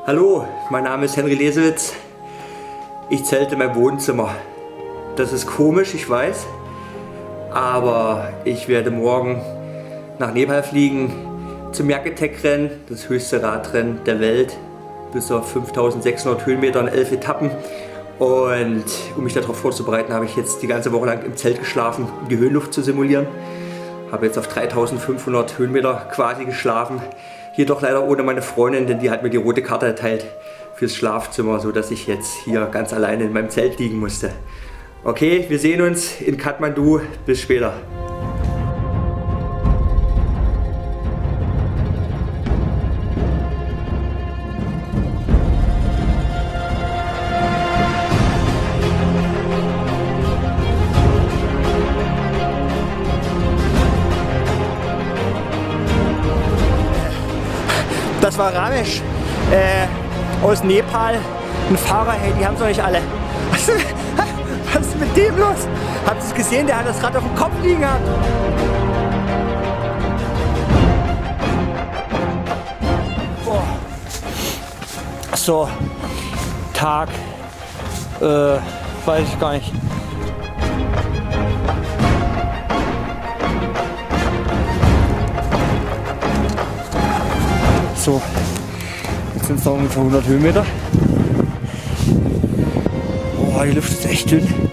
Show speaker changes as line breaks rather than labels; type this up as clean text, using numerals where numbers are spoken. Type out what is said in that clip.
Hallo, mein Name ist Henry Lesewitz. Ich zelte in meinem Wohnzimmer. Das ist komisch, ich weiß, aber ich werde morgen nach Nepal fliegen zum Yaketek-Rennen, das höchste Radrennen der Welt, bis auf 5600 Höhenmeter in 11 Etappen. Und um mich darauf vorzubereiten, habe ich jetzt die ganze Woche lang im Zelt geschlafen, um die Höhenluft zu simulieren. Habe jetzt auf 3500 Höhenmeter quasi geschlafen. Jedoch leider ohne meine Freundin, denn die hat mir die rote Karte erteilt fürs Schlafzimmer, sodass ich jetzt hier ganz alleine in meinem Zelt liegen musste. Okay, wir sehen uns in Kathmandu. Bis später. Das war Ramesh aus Nepal, ein Fahrer, hey, die haben es noch nicht alle. Was ist mit dem los? Habt ihr es gesehen? Der hat das Rad auf dem Kopf liegen gehabt. Boah. So, Tag, weiß ich gar nicht. So, jetzt sind es noch ungefähr 100 Höhenmeter. Oh, die Luft ist echt dünn.